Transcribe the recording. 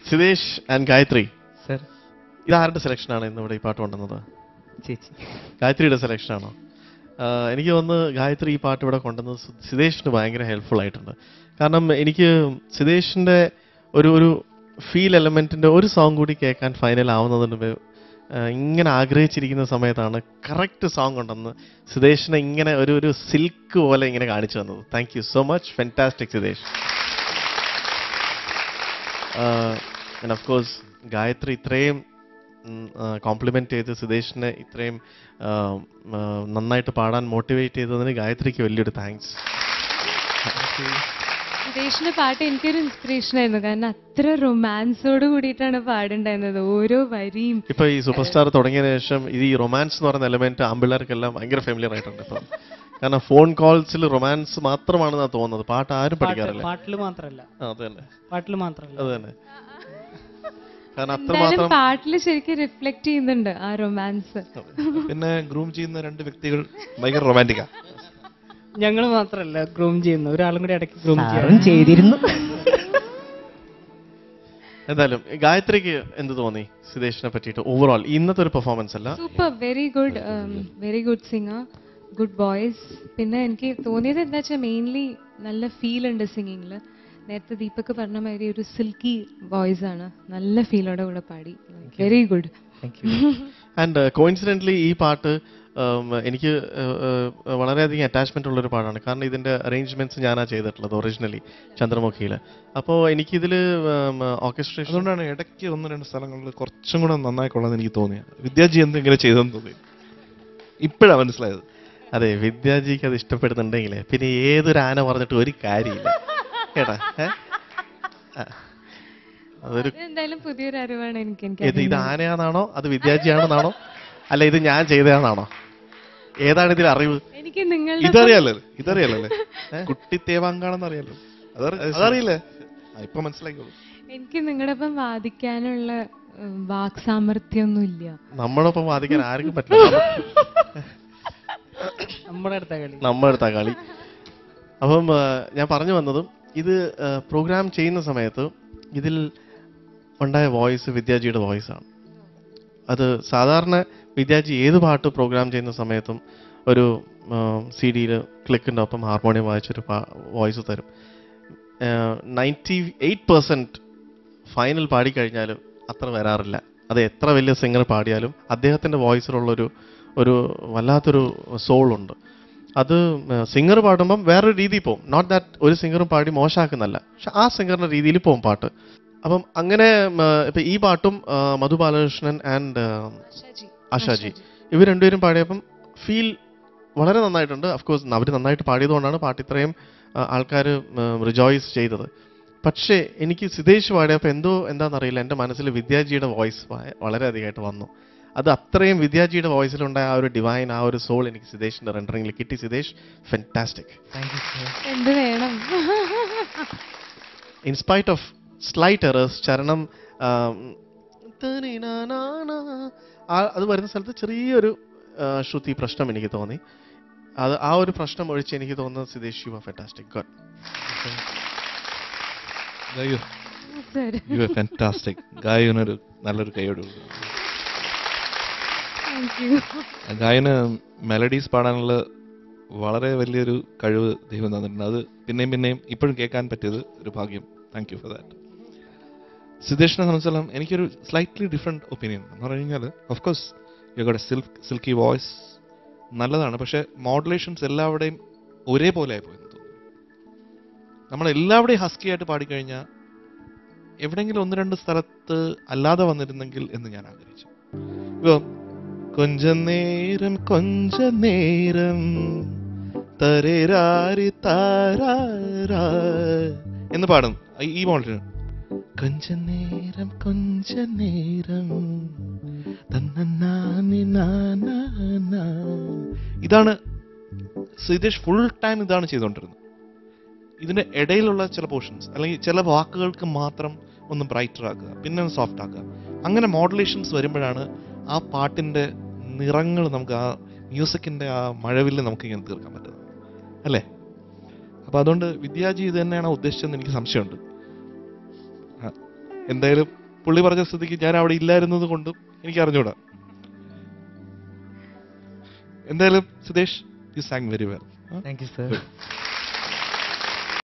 Sithesh and Gayathri, sir. ഇതാരുടെ സെലക്ഷനാണ് ഇന്ന് ഇവിടെ ഈ പാട്ട് കൊണ്ടുവന്നത്? ചേച്ചി. ഗായത്രിയുടെ സെലക്ഷനാണോ? എനിക്ക് തോന്നുന്നു ഗായത്രി ഈ പാട്ട് ഇവിടെ കൊണ്ടുവന്നത് സിതേഷിന് ഭയങ്കര ഹെൽപ്ഫുൾ ആയിട്ടുണ്ട്. കാരണം എനിക്ക് സിതേഷിൻ്റെ ഒരു ഫീൽ എലമെൻറ്റിൻ്റെ ഒരു സോങ് കൂടി കേൾക്കാൻ ഫൈനൽ ആവുന്നതിന് മുമ്പ് ഇങ്ങനെ ആഗ്രഹിച്ചിരിക്കുന്ന സമയത്താണ് കറക്റ്റ് സോങ് ഉണ്ടെന്ന് സിതേഷിനെ ഇങ്ങനെ ഒരു സിൽക്ക് പോലെ ഇങ്ങനെ കാണിച്ചു തന്നത്. Thank you so much, fantastic Sitesh. And of course Gayathri ഇത്രയും കോംപ്ലിമെൻറ്റ് ചെയ്ത് സിതേഷിനെ ഇത്രയും നന്നായിട്ട് പാടാൻ മോട്ടിവേറ്റ് ചെയ്തതിന് ഗായത്രിക്ക് വലിയൊരു താങ്ക്സ്. സിതേഷിന്റെ പാട്ട് എനിക്കൊരു ഇൻസ്പിറേഷൻ ആയിരുന്നു. കാരണം അത്ര റൊമാൻസോട് കൂടിയിട്ടാണ് പാടുണ്ടായിരുന്നത്, ഓരോ വരിയും. ഇപ്പൊ ഈ സൂപ്പർ സ്റ്റാർ തുടങ്ങിയതിനു ശേഷം ഈ റൊമാൻസ് എന്ന് പറയുന്ന എലമെന്റ് ആമ്പിള്ളേർക്കെല്ലാം ഭയങ്കര ഫെമിലിയർ ആയിട്ടുണ്ട് ഇപ്പം. കാരണം ഫോൺ കോൾസിൽ റൊമാൻസ് മാത്രമാണെന്നാണ് തോന്നുന്നത്, പാട്ട് ആരും പഠിക്കാറില്ല. പാട്ടിൽ മാത്രമല്ല, അത് തന്നെ, പാട്ടിൽ മാത്രമല്ല, അത് തന്നെ. കാരണം എന്തായാലും അത്രമാത്രം പാട്ടിൽ ശരിക്കും റിഫ്ലക്ട് ചെയ്യുന്നുണ്ട് ആ റൊമാൻസ്. പിന്നെ ഗ്രൂം ചെയ്യുന്ന രണ്ട് വ്യക്തികൾ ഭയങ്കര റൊമാൻറ്റിക്കാ. ഞങ്ങൾ മാത്രമല്ല ഗ്രൂം ചെയ്യുന്ന, ഒരാളും കൂടി ഇടയ്ക്ക് ഗ്രൂം ചെയ്തിരുന്നു. എന്തായാലും ഗായത്രിക്ക് എന്ത് തോന്നി സിതേഷിനെ പറ്റിയിട്ട് ഓവറോൾ ഇന്നത്തെ ഒരു പെർഫോമൻസ് അല്ല? Super, very good singer, good voice. പിന്നെ എനിക്ക് തോന്നിയത് എന്താ വെച്ചാൽ മെയിൻലി നല്ല ഫീൽ ഉണ്ട് സിംഗിങ്ങിൽ. നേരത്തെ ദീപക് പറഞ്ഞ മാതിരി ഒരു സിൽക്കി വോയിസ് ആണ്, നല്ല ഫീലോടെ കൂടെ പാടി. Very good. ആൻഡ് കോയിൻസിഡൻ്റലി ഈ പാട്ട് എനിക്ക് വളരെയധികം അറ്റാച്ച്മെൻ്റ് ഉള്ളൊരു പാട്ടാണ്. കാരണം ഇതിൻ്റെ അറേഞ്ച്മെൻറ്റ്സ് ഞാനാണ് ചെയ്തിട്ടുള്ളത് ഒറിജിനലി ചന്ദ്രമുഖിയിൽ. അപ്പോൾ എനിക്കിതിൽ ഓർക്കസ്ട്രേഷൻ, അതുകൊണ്ടാണ് ഇടയ്ക്ക് ഒന്ന് രണ്ട് സ്ഥലങ്ങളിൽ കുറച്ചും കൂടെ നന്നായിക്കൊള്ളാന്ന് എനിക്ക് തോന്നിയത്. വിദ്യാജി എന്തെങ്കിലും ചെയ്തെന്ന് തോന്നി, ഇപ്പോഴാണ് മനസ്സിലായത്. അതെ, വിദ്യാജിക്ക് അത് ഇഷ്ടപ്പെടുന്നുണ്ടെങ്കിൽ പിന്നെ ഏതൊരു ആന പറഞ്ഞിട്ട് ഒരു കാര്യമില്ല കേട്ടാ. അതൊരു എന്തായാലും പുതിയൊരു അറിവാണ് എനിക്ക്. ഇത് ആനയാണെന്നാണോ അത് വിദ്യാജിയാണെന്നാണോ അല്ല ഇത് ഞാൻ ചെയ്തതാണെന്നാണോ, ഏതാണ് ഇതിൽ അറിവ്? എനിക്ക് നിങ്ങളുടെ ഇതറിയാലോ കുട്ടി തേവാങ്കാണെന്ന് അറിയാലോ, അതറിയില്ലേ? ഇപ്പൊ മനസ്സിലാക്കിയോളൂ. എനിക്ക് നിങ്ങളുടെ ഒപ്പം വാദിക്കാനുള്ള വാക് സാമർഥ്യമൊന്നും ഇല്ല. നമ്മളൊപ്പം വാദിക്കാൻ ആർക്കും പറ്റില്ല, നമ്മുടെ അടുത്ത കളി. അപ്പം ഞാൻ പറഞ്ഞു വന്നതും ഇത് പ്രോഗ്രാം ചെയ്യുന്ന സമയത്ത് ഇതിൽ ഉണ്ടായ വോയിസ് വിദ്യാജിയുടെ വോയിസാണ്. അത് സാധാരണ വിദ്യാജി ഏത് പാട്ട് പ്രോഗ്രാം ചെയ്യുന്ന സമയത്തും ഒരു CD-യിൽ ക്ലിക്കിൻ്റെ ഒപ്പം ഹാർമോണിയം വായിച്ചൊരു വോയിസ് തരും. 98% ഫൈനൽ പാടിക്കഴിഞ്ഞാലും അത്ര വരാറില്ല. അത് എത്ര വലിയ സിംഗർ പാടിയാലും അദ്ദേഹത്തിൻ്റെ വോയിസിലുള്ളൊരു വല്ലാത്തൊരു സോളുണ്ട്. അത് സിംഗർ പാടുമ്പം വേറൊരു രീതിയിൽ പോകും. നോട്ട് ദാറ്റ് ഒരു സിംഗറും പാടി മോശമാക്കുന്നല്ല, പക്ഷെ ആ സിംഗറിൻ്റെ രീതിയിൽ പോകും പാട്ട്. അപ്പം അങ്ങനെ ഇപ്പം ഈ പാട്ടും മധു ബാലകൃഷ്ണൻ ആൻഡ് ആശാജി ഇവർ രണ്ടുപേരും പാടിയപ്പം ഫീൽ വളരെ നന്നായിട്ടുണ്ട്. അഫ്കോഴ്സ് അവർ നന്നായിട്ട് പാടിയതുകൊണ്ടാണ് പാട്ട് ഇത്രയും ആൾക്കാർ റിജോയ്സ് ചെയ്തത്. പക്ഷേ എനിക്ക് സിതേഷ് പാടിയപ്പോൾ എന്താണെന്നറിയില്ല, എൻ്റെ മനസ്സിൽ വിദ്യാജിയുടെ വോയിസ് വളരെയധികമായിട്ട് വന്നു. അത് അത്രയും വിദ്യാജിയുടെ വോയിസിലുണ്ടായ ആ ഒരു ഡിവൈൻ, ആ ഒരു സോൾ എനിക്ക് സിതേഷിൻ്റെ റെൻഡറിങ്ങിൽ കിട്ടി. സിതേഷ് ഫെൻറ്റാസ്റ്റിക്. എന്ത് വേണം. ഇൻസ്പൈറ്റ് ഓഫ് സ്ലൈറ്റ് എറേഴ്സ്, ചരണം അത് വരുന്ന സ്ഥലത്ത് ചെറിയൊരു ശ്രുതി പ്രശ്നം എനിക്ക് തോന്നി. ആ ഒരു പ്രശ്നം ഒഴിച്ച് എനിക്ക് തോന്നുന്നത് Sitesh you are fantastic. Good. Fantastic. ഗായനൊരു നല്ലൊരു കൈയോട്. ഗായന് മെലഡീസ് പാടാനുള്ള വളരെ വലിയൊരു കഴിവ് ദൈവം തന്നിട്ടുണ്ട്. അത് പിന്നെയും ഇപ്പോഴും കേൾക്കാൻ പറ്റിയത് ഒരു ഭാഗ്യം. Thank you for that. സിതേഷിനെ സംബന്ധിച്ചോളം എനിക്കൊരു സ്ലൈറ്റ്ലി ഡിഫറെൻറ്റ് ഒപ്പീനിയൻ എന്ന് പറഞ്ഞു കഴിഞ്ഞാൽ, of course you got a silky voice, നല്ലതാണ്. പക്ഷേ മോഡുലേഷൻസ് എല്ലാവരുടെയും ഒരേപോലെ ആയിപ്പോയെന്ന് തോന്നുന്നു. നമ്മളെല്ലാവരുടെയും ഹസ്കി ആയിട്ട് പാടിക്കഴിഞ്ഞാൽ എവിടെയെങ്കിലും ഒന്ന് രണ്ട് സ്ഥലത്ത് അല്ലാതെ വന്നിരുന്നെങ്കിൽ എന്ന് ഞാൻ ആഗ്രഹിച്ചു. ഇപ്പോൾ കൊഞ്ച നേരം തരേരാരി താരാ എന്ന് പാടും ഈ മോഡലിന്. കൊഞ്ച നേരം ഇതാണ് സിതേഷ് ഫുൾ ടൈം ഇതാണ് ചെയ്തുകൊണ്ടിരുന്നത്. ഇതിന്റെ ഇടയിലുള്ള ചില പോർഷൻസ് അല്ലെങ്കിൽ ചില വാക്കുകൾക്ക് മാത്രം ഒന്ന് ബ്രൈറ്റർ ആക്കുക, പിന്നെ ഒന്ന് സോഫ്റ്റ് ആക്കുക. അങ്ങനെ മോഡുലേഷൻസ് വരുമ്പോഴാണ് ആ പാട്ടിന്റെ നിറങ്ങൾ നമുക്ക്, ആ മ്യൂസിക്കിന്റെ ആ മഴവില് നമുക്ക് ഇങ്ങനെ തീർക്കാൻ പറ്റുന്നത് അല്ലേ? അപ്പൊ അതുകൊണ്ട് വിദ്യാജി ഇത് തന്നെയാണ് ഉദ്ദേശിച്ചതെന്ന് എനിക്ക് സംശയമുണ്ട്. എന്തായാലും പുള്ളി പറഞ്ഞ സ്ഥിതിക്ക് ഞാൻ അവിടെ ഇല്ലായിരുന്നത് കൊണ്ടും എനിക്ക് അറിഞ്ഞൂടാ. എന്തായാലും Sudesh, you sang very well. Thank you sir.